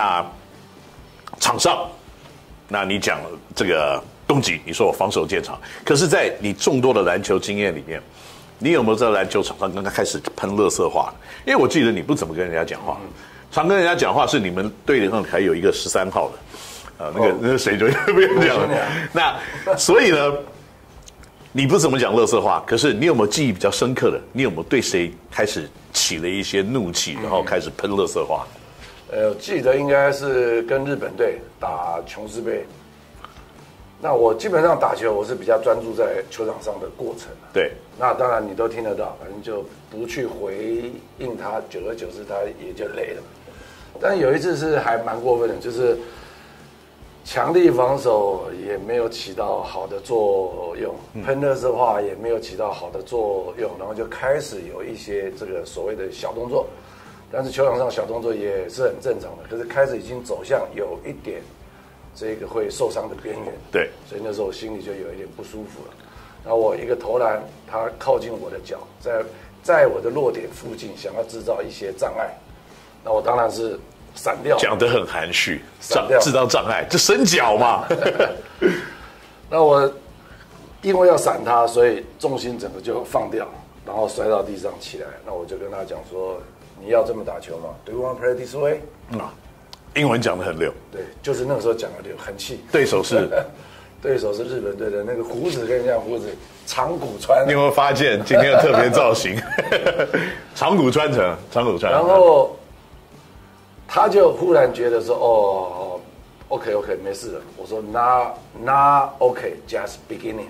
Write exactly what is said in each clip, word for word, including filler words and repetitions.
那场上，那你讲这个东吉，你说我防守见长，可是，在你众多的篮球经验里面，你有没有在篮球场上刚刚开始喷垃圾话？因为我记得你不怎么跟人家讲话，常跟人家讲话是你们队里上还有一个十三号的。啊，那个、哦、那个谁就不用讲了。那所以呢，你不怎么讲垃圾话，可是你有没有记忆比较深刻的？你有没有对谁开始起了一些怒气，然后开始喷垃圾话？ 呃，记得应该是跟日本队打琼斯杯。那我基本上打球，我是比较专注在球场上的过程。 对。 那当然你都听得到，反正就不去回应他，久而久之他也就累了。但有一次是还蛮过分的，就是。强力防守也没有起到好的作用，喷垃圾话也没有起到好的作用，然后就开始有一些这个所谓的小动作，但是球场上小动作也是很正常的，可是开始已经走向有一点这个会受伤的边缘， 对， 所以那时候我心里就有一点不舒服了。然后我一个投篮，他靠近我的脚，在在我的落点附近，想要制造一些障碍，那我当然是。闪掉， 讲得很含蓄，制造障碍，这伸脚嘛。 那我因为要闪他，所以重心整个就放掉，然后摔到地上起来。那我就跟他讲说：“你要这么打球吗 ？Do you want to play this way？” 啊，英文讲得很溜。 对，就是那个时候讲的溜，很气。 对手是， 对手是日本队的那个胡子跟人家胡子长谷川。 你有没有发现今天的特别造型？长谷川成，长谷川。 然后。他就忽然觉得说：“哦 ，OK OK， 没事了。”我说 ：“Not Not OK，Just beginning。”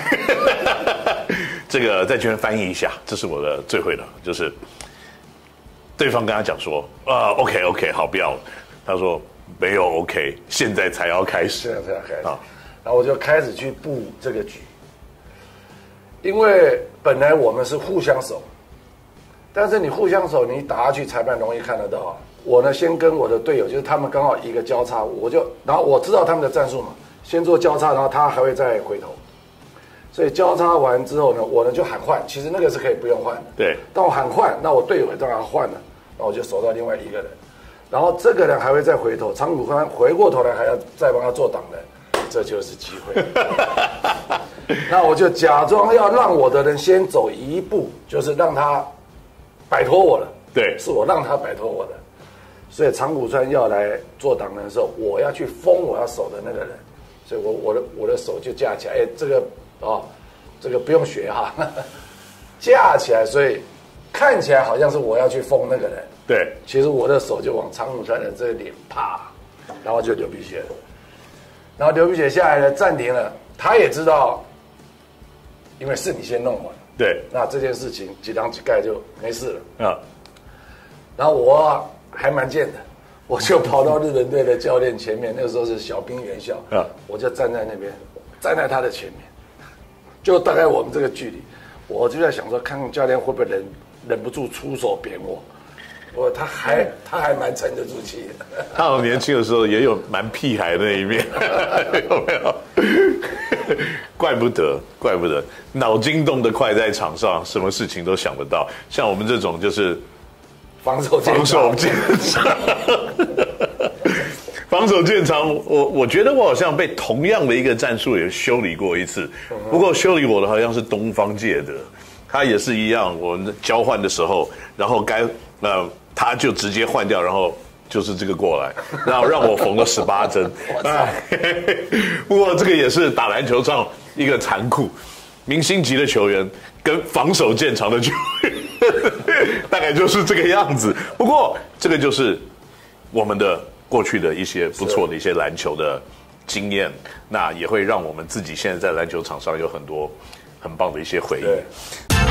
这个在这边翻译一下，这是我的最会的，就是对方跟他讲说：“啊 ，OK OK， 好，不要了。”他说：“没有 OK， 现在才要开始。” 现在才要开始。啊，然后我就开始去布这个局，因为本来我们是互相守，但是你互相守，你打下去，裁判容易看得到啊。我呢，先跟我的队友，就是他们刚好一个交叉，我就，然后我知道他们的战术嘛，先做交叉，然后他还会再回头，所以交叉完之后呢，我呢就喊换，其实那个是可以不用换的， 对。 当我喊换，那我队友当然换了，那我就守到另外一个人，然后这个人还会再回头，长谷川回过头来还要再帮他做挡人，这就是机会。那我就假装要让我的人先走一步，就是让他摆脱我了， 对， 是我让他摆脱我的。所以长谷川要来做挡人的时候，我要去封我要守的那个人，所以我我的我的手就架起来，哎，这个哦，这个不用学哈，架起来，所以看起来好像是我要去封那个人， 对， 其实我的手就往长谷川的这里啪，然后就流鼻血了，然后流鼻血下来了，暂停了，他也知道，因为是你先弄完， 对， 那这件事情几张几盖就没事了啊， 然后我。还蛮贱的，我就跑到日本队的教练前面，那个时候是小兵原校，啊，我就站在那边，站在他的前面，就大概我们这个距离，我就在想说，看看教练会不会忍忍不住出手扁我，我他还他还蛮沉得住气的。 他好像年轻的时候也有蛮屁孩的那一面，有没有？怪不得，怪不得，脑筋动得快，在场上什么事情都想得到。像我们这种就是。 防守防守见长，防守见长。我我觉得我好像被同样的一个战术也修理过一次，不过修理我的好像是东方界的，他也是一样。我们交换的时候，然后该呃他就直接换掉，然后就是这个过来，然后让我缝了十八针。不过这个也是打篮球上一个残酷，明星级的球员跟防守见长的球员。大概就是这个样子，不过这个就是我们的过去的一些不错的一些篮球的经验，那也会让我们自己现在在篮球场上有很多很棒的一些回忆。